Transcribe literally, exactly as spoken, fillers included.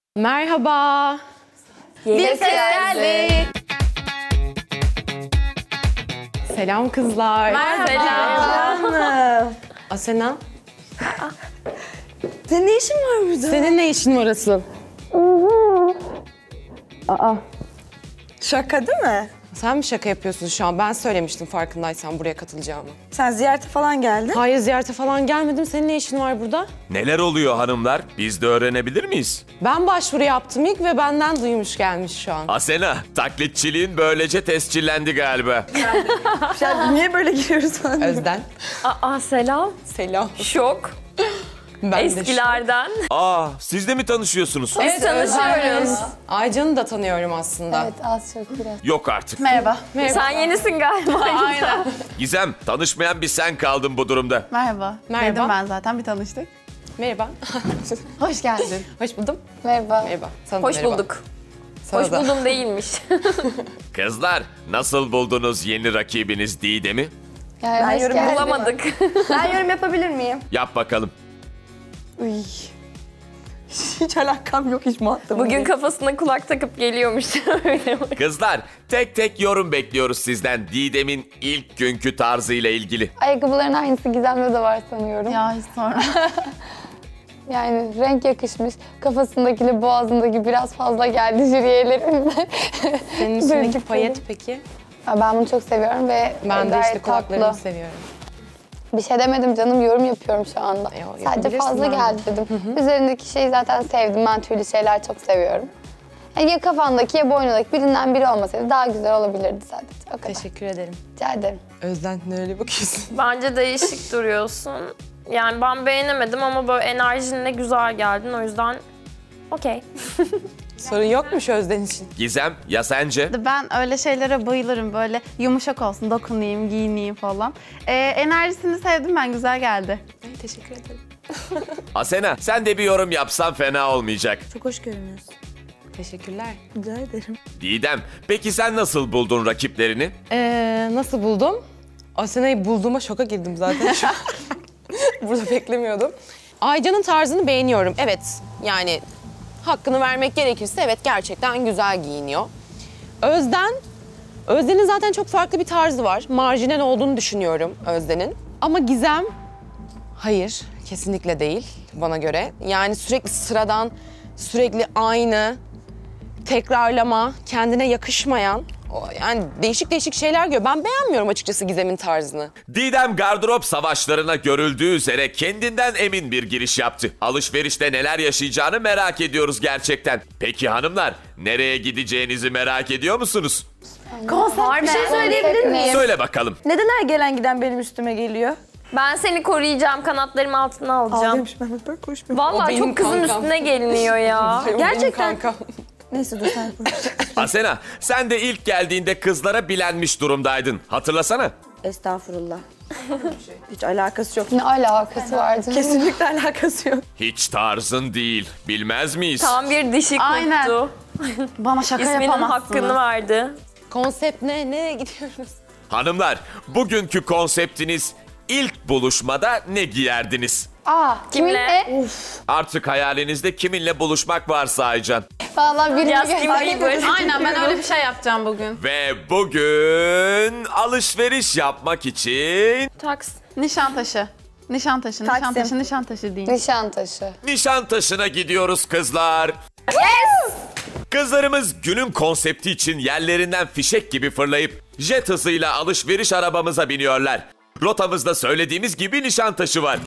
Merhaba. Yeni ses geldi. Selam kızlar. Merhaba. Asena, Senin ne işin var burada? senin ne işin var asıl? Aa, Şaka değil mi? sen mi şaka yapıyorsun şu an? Ben söylemiştim farkındaysan buraya katılacağımı. Sen ziyarete falan geldin. Hayır, ziyarete falan gelmedim. Senin ne işin var burada? Neler oluyor hanımlar? Biz de öğrenebilir miyiz? Ben başvuru yaptım ilk ve benden duymuş gelmiş şu an. Asena, taklitçiliğin böylece tescillendi galiba. Ya niye böyle giriyoruz falan? Özden. Aa selam. Selam. Şok. Ben de Eskilerden. Aa, siz de mi tanışıyorsunuz? Biz tanışıyoruz. Aycan'ı da tanıyorum aslında. Evet, az çok biraz. Yok artık. Merhaba. Sen yenisin galiba. Aynen. Gizem, tanışmayan bir sen kaldın bu durumda. Merhaba. Merhaba. Dedim ben zaten bir tanıştık. Merhaba. Hoş geldin. Hoş buldum. Merhaba. Merhaba. Sana da Hoş merhaba. bulduk. Sana Hoş da. buldum değilmiş. Kızlar, nasıl buldunuz yeni rakibiniz Didem'i? Yani Ben hoş yorum geldin. Bulamadık. Ben yorum yapabilir miyim? Yap bakalım. Uy. Hiç alakam yok, hiç muhatabım Bugün değil. kafasına kulak takıp geliyormuş. Öyle mi? Kızlar, tek tek yorum bekliyoruz sizden Didem'in ilk günkü tarzıyla ilgili. Ayakkabıların aynısı Gizem'de de var sanıyorum. Ya hiç sonra. Yani renk yakışmış. Kafasındaki boğazındaki biraz fazla geldi jüriyelerimize. Senin üstündeki payet peki? Ya ben bunu çok seviyorum ve Ben de gayet işte kulaklarını tatlı. seviyorum. Bir şey demedim canım, yorum yapıyorum şu anda. Yo, Sadece yapabilirsin fazla bence. geldi dedim. Üzerindeki şeyi zaten sevdim. Ben tüylü şeyler çok seviyorum. Yani ya kafandaki ya boynundaki birinden biri olmasaydı daha güzel olabilirdi sadece. O kadar. Teşekkür ederim. Rica ederim. Özden ne öyle bakıyorsun? Bence değişik duruyorsun. Yani ben beğenemedim ama böyle enerjinle güzel geldin. O yüzden okey. Sorun yokmuş Özden için. Gizem, ya sence? Ben öyle şeylere bayılırım. Böyle yumuşak olsun, dokunayım, giyineyim falan. Ee, enerjisini sevdim ben. Güzel geldi. Ay, teşekkür ederim. Asena, sen de bir yorum yapsan fena olmayacak. Çok hoş görünüyorsun. Teşekkürler. Rica ederim. Didem, peki sen nasıl buldun rakiplerini? Ee, nasıl buldum? Asena'yı bulduğuma şoka girdim zaten şu an. Burada beklemiyordum. Aycan'ın tarzını beğeniyorum. Evet, yani hakkını vermek gerekirse evet gerçekten güzel giyiniyor. Özden, Özden'in zaten çok farklı bir tarzı var. Marjinal olduğunu düşünüyorum Özden'in. Ama Gizem, hayır, kesinlikle değil bana göre. Yani sürekli sıradan, sürekli aynı, tekrarlama, kendine yakışmayan, o- yani değişik değişik şeyler görüyor. Ben beğenmiyorum açıkçası Gizem'in tarzını. Didem gardırop savaşlarına görüldüğü üzere kendinden emin bir giriş yaptı. Alışverişte neler yaşayacağını merak ediyoruz gerçekten. Peki hanımlar, nereye gideceğinizi merak ediyor musunuz? Konsept bir şey söyleyebilir Konsept miyim? ne? Söyle bakalım. Neden her gelen giden benim üstüme geliyor? Ben seni koruyacağım. Kanatlarımı altına alacağım. Ağlıyormuş, ben böyle koşmuyorum. O Vallahi benim çok kızın kankam. üstüne geliniyor ya. O benim Gerçekten. kankam. Neyse dur sen konuş. Asena, sen de ilk geldiğinde kızlara bilenmiş durumdaydın. Hatırlasana. Estağfurullah. Hiç alakası yok. Ne alakası var canım? Kesinlikle alakası yok. Hiç tarzın değil. Bilmez miyiz? Tam bir dişi Aynen. kurttu. Bana şaka İsminin yapamazsınız. hakkını verdi. Konsept ne? Nereye gidiyoruz? Hanımlar, bugünkü konseptiniz ilk buluşmada ne giyerdiniz? Aa, Kimle? kiminle? Artık hayalinizde kiminle buluşmak varsa Aycan. Vallahi birini Justin Bieber. Aynen ben öyle bir şey yapacağım bugün. Ve bugün alışveriş yapmak için Taks. Nişantaşı. Nişantaşı, Taksim. Nişantaşı, Nişantaşı deyin. Nişantaşı. Nişantaşı'na gidiyoruz kızlar. Yes! Kızlarımız günün konsepti için yerlerinden fişek gibi fırlayıp jet hızıyla alışveriş arabamıza biniyorlar. Rotamızda söylediğimiz gibi Nişantaşı var.